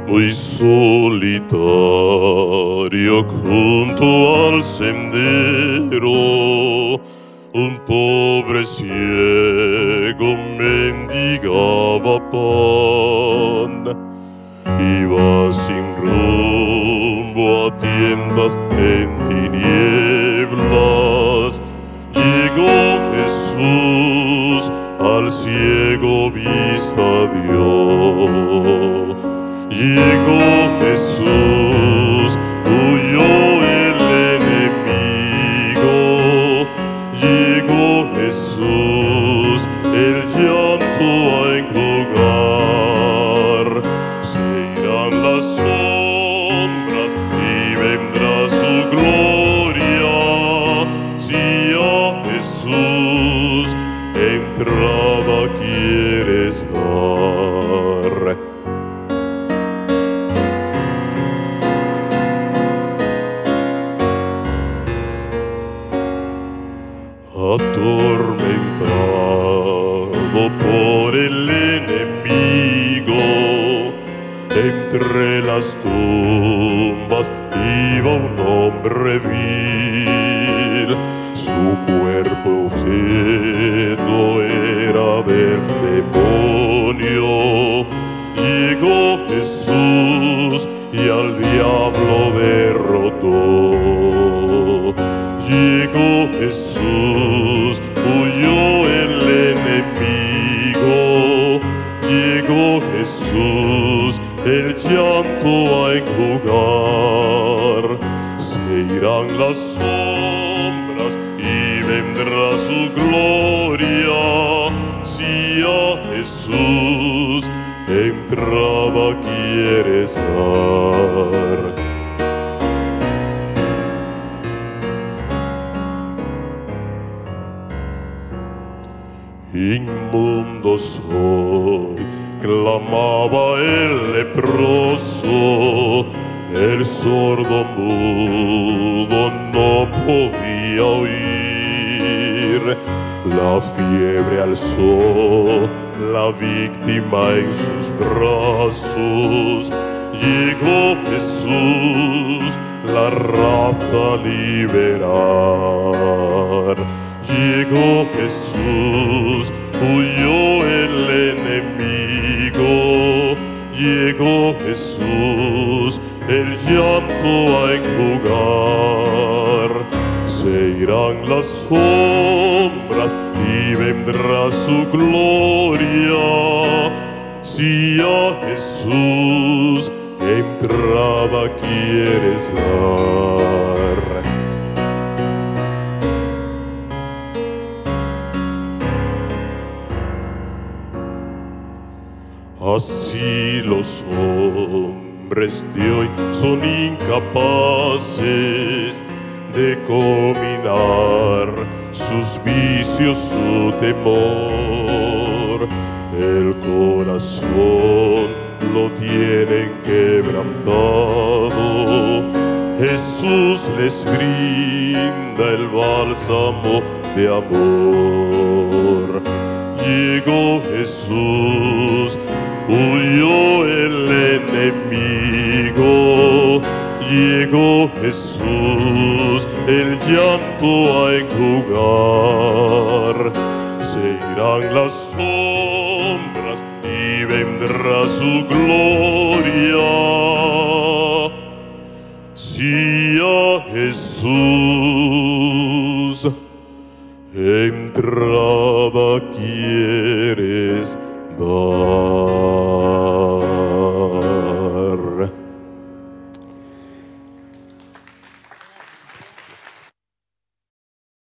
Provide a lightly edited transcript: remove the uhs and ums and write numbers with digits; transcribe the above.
muy solitario junto al sendero, un pobre ciego mendigaba pan. Iba sin rumbo a tiendas en tinieblas. Llegó Jesús, al ciego vista dio. Llegó Jesús, huyó el enemigo. Llegó Jesús, el llanto a enjugar. Se irán las sombras y vendrá su gloria. Si a Jesús entrada quieres dar. Atormentado por el enemigo, entre las tumbas iba un hombre vil. Su cuerpo objeto era del demonio. Llegó Jesús y al diablo derrotó. Llegó Jesús, huyó el enemigo. Llegó Jesús, el llanto a enjugar. Se irán las sombras y vendrá su gloria. Si a Jesús entrada quieres dar. Inmundo soy, clamaba el leproso, el sordo mudo no podía oír. La fiebre alzó la víctima en sus brazos. Llegó Jesús, la raza a liberar. Llegó Jesús, huyó el enemigo. Llegó Jesús, el llanto a enjugar. Se irán las sombras y vendrá su gloria. Si a Jesús entrada quieres dar. Así los hombres de hoy son incapaces de combinar sus vicios, su temor. El corazón lo tienen quebrantado. Jesús les brinda el bálsamo de amor. Llegó Jesús, huyó el enemigo. Llegó Jesús, el llanto a enjugar. Se irán las sombras y vendrá su gloria. Si a Jesús entrada quieres dar.